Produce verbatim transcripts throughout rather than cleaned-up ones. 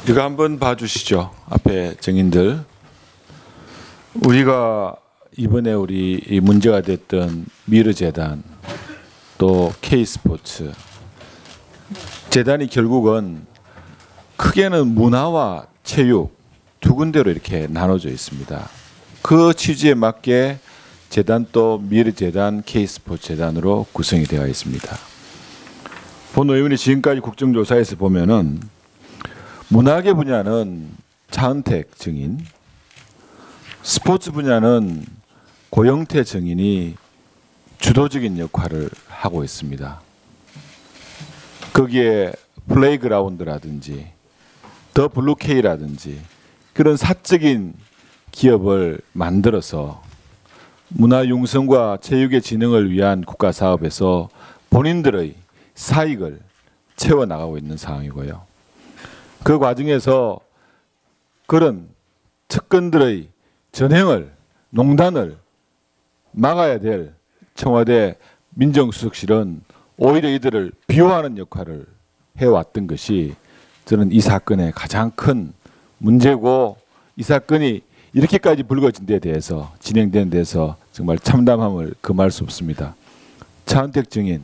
이거 한번 봐주시죠. 앞에 증인들. 우리가 이번에 우리 이 문제가 됐던 미르재단 또 K스포츠 재단이 결국은 크게는 문화와 체육 두 군데로 이렇게 나눠져 있습니다. 그 취지에 맞게 재단 또 미르재단, K스포츠 재단으로 구성이 되어 있습니다. 본 의원이 지금까지 국정조사에서 보면은 문화계 분야는 차은택 증인, 스포츠 분야는 고영태 증인이 주도적인 역할을 하고 있습니다. 거기에 플레이그라운드라든지 더 블루케이라든지 그런 사적인 기업을 만들어서 문화 융성과 체육의 진흥을 위한 국가 사업에서 본인들의 사익을 채워나가고 있는 상황이고요. 그 과정에서 그런 측근들의 전횡을, 농단을 막아야 될 청와대 민정수석실은 오히려 이들을 비호하는 역할을 해왔던 것이 저는 이 사건의 가장 큰 문제고, 이 사건이 이렇게까지 불거진 데 대해서, 진행된 데 대해서 정말 참담함을 금할 수 없습니다. 차은택 증인.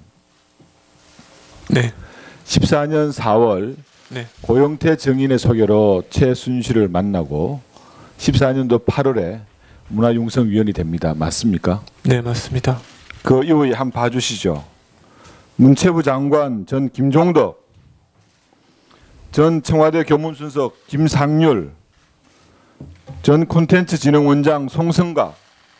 네. 십사 년 사월 네. 고영태 증인의 소개로 최순실을 만나고 십사 년도 팔월에 문화융성위원이 됩니다. 맞습니까? 네, 맞습니다. 그 이후에 한번 봐주시죠. 문체부 장관 전 김종덕, 전 청와대 교문수석 김상률, 전 콘텐츠진흥원장 송성각,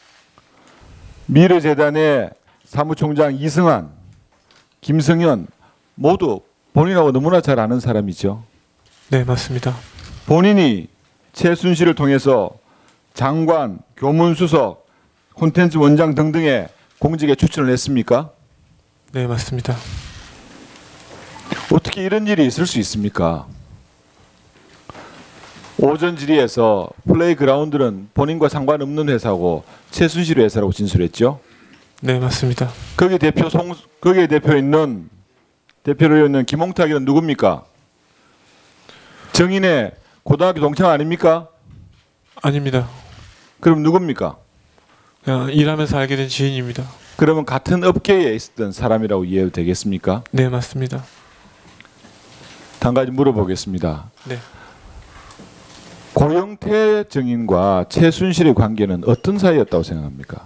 미르재단의 사무총장 이승환, 김성현 모두 본인하고 너무나 잘 아는 사람이죠. 네, 맞습니다. 본인이 최순실을 통해서 장관, 교문수석, 콘텐츠 원장 등등의 공직에 추천을 했습니까? 네, 맞습니다. 어떻게 이런 일이 있을 수 있습니까? 오전 질의에서 플레이그라운드는 본인과 상관없는 회사고 최순실 회사라고 진술했죠? 네, 맞습니다. 거기 대표 송, 거기에 대표 있는 대표로 있는 김홍탁이는 누굽니까? 정인의 고등학교 동창 아닙니까? 아닙니다. 그럼 누굽니까? 그냥 일하면서 알게 된 지인입니다. 그러면 같은 업계에 있었던 사람이라고 이해해도 되겠습니까? 네, 맞습니다. 한 가지 물어보겠습니다. 네. 고영태 증인과 최순실의 관계는 어떤 사이였다고 생각합니까?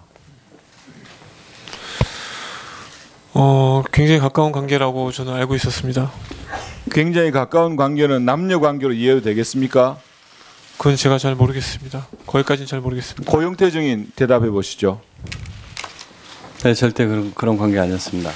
어, 굉장히 가까운 관계라고 저는 알고 있었습니다. 굉장히 가까운 관계는 남녀 관계로 이해해도 되겠습니까? 그건 제가 잘 모르겠습니다. 거기까지는 잘 모르겠습니다. 고영태 증인 대답해 보시죠. 네, 절대 그런, 그런 관계 아니었습니다.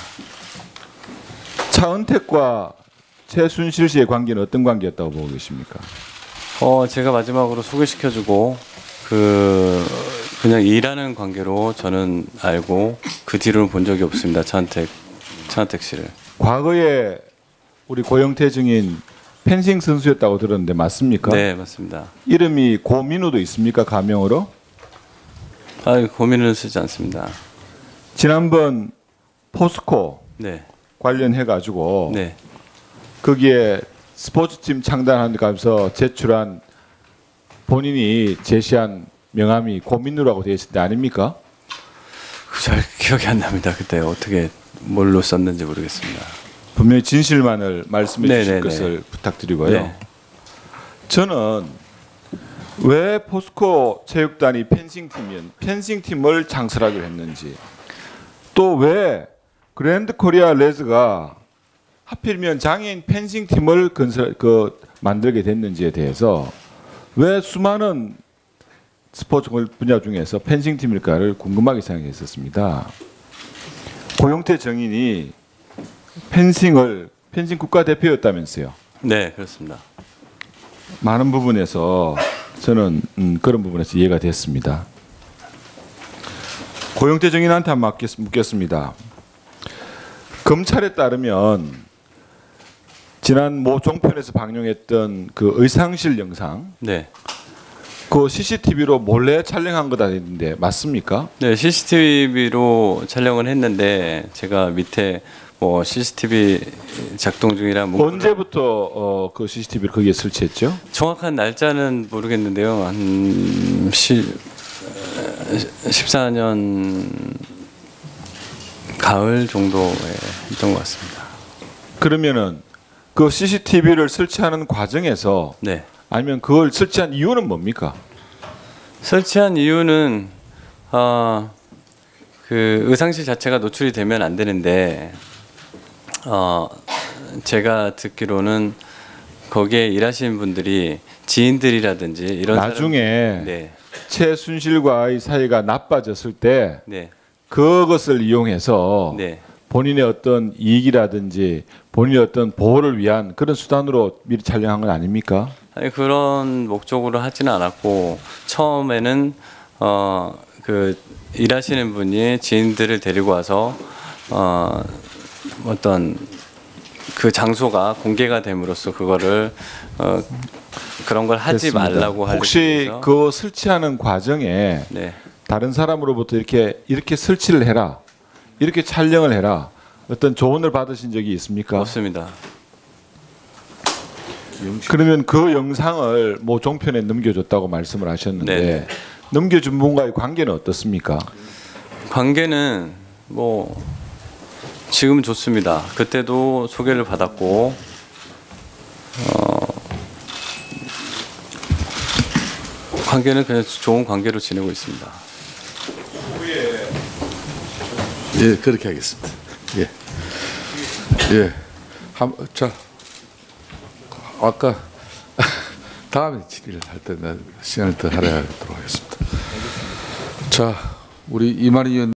차은택과 최순실 씨의 관계는 어떤 관계였다고 보고 계십니까? 어, 제가 마지막으로 소개시켜주고 그 그냥 일하는 관계로 저는 알고 그 뒤로는 본 적이 없습니다. 차은택 차은택 씨를. 과거에 우리 고영태 증인 펜싱 선수였다고 들었는데 맞습니까? 네, 맞습니다. 이름이 고민우도 있습니까? 가명으로? 아, 고민은 쓰지 않습니다. 지난번 포스코 네. 관련해 가지고 네. 거기에 스포츠팀 창단하면서 제출한 본인이 제시한 명함이 고민우라고 되어 있을 때 아닙니까? 잘 기억이 안 납니다. 그때 어떻게 뭘로 썼는지 모르겠습니다. 분명히 진실만을 말씀해 네네네. 주실 것을 부탁드리고요. 네. 저는 왜 포스코 체육단이 펜싱팀인 펜싱팀을 창설하기로 했는지, 또 왜 그랜드 코리아 레즈가 하필이면 장애인 펜싱팀을 건설 그 만들게 됐는지에 대해서, 왜 수많은 스포츠 분야 중에서 펜싱팀일까를 궁금하게 생각했었습니다. 고영태 증인이 펜싱을 펜싱 국가대표였다면서요. 네, 그렇습니다. 많은 부분에서 저는 음, 그런 부분에서 이해가 됐습니다. 고영태 증인한테 한번 묻겠습니다. 검찰에 따르면 지난 모 종편에서 방영했던 그 의상실 영상, 네. 그 씨씨티비로 몰래 촬영한 거다 했는데 맞습니까? 네, 씨씨티비로 촬영을 했는데 제가 밑에 뭐 씨씨티비 작동 중이라 문구를- 언제부터 어, 그 씨씨티비를 거기에 설치했죠? 정확한 날짜는 모르겠는데요. 한 시, 십사 년 가을 정도에 했던 것 같습니다. 그러면은 그 씨씨티비를 설치하는 과정에서 네. 아니면 그걸 설치한 이유는 뭡니까? 설치한 이유는 어, 그 의상실 자체가 노출이 되면 안 되는데 어, 제가 듣기로는 거기에 일하시는 분들이 지인들이라든지 이런 나중에 사람, 네, 최순실과의 사이가 나빠졌을 때 네, 그것을 이용해서 네. 본인의 어떤 이익이라든지 본인의 어떤 보호를 위한 그런 수단으로 미리 촬영한 건 아닙니까? 아니, 그런 목적으로 하지는 않았고 처음에는 어, 그 일하시는 분이 지인들을 데리고 와서 어, 어떤 그 장소가 공개가 됨으로써 그거를 어, 그런 걸 하지 됐습니다. 말라고 하려고 혹시 해서 그 설치하는 과정에 네. 다른 사람으로부터 이렇게 이렇게 설치를 해라, 이렇게 촬영을 해라 어떤 조언을 받으신 적이 있습니까? 없습니다. 그러면 그 영상을 모 종편에 넘겨줬다고 말씀을 하셨는데 네네. 넘겨준 분과의 관계는 어떻습니까? 관계는 뭐 지금은 좋습니다. 그때도 소개를 받았고 어, 관계는 그냥 좋은 관계로 지내고 있습니다. 예, 그렇게 하겠습니다. 예, 예. 한, 자, 아까 다음에 질의를 할 때 시간을 더 할애하도록 하겠습니다. 자, 우리 이만희 의원.